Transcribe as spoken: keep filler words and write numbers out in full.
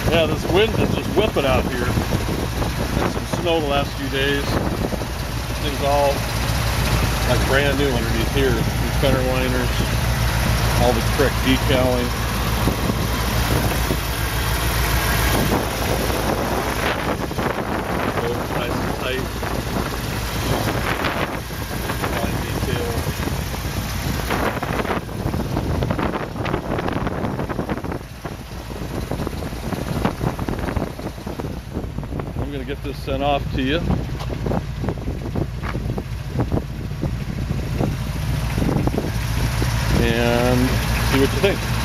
Yeah, this wind is just whipping out here. Had some snow the last few days. Things all like brand new underneath here. These fender liners, all the correct decaling. Bolts nice and tight. Fine detail. I'm going to get this sent off to you. And see what you think.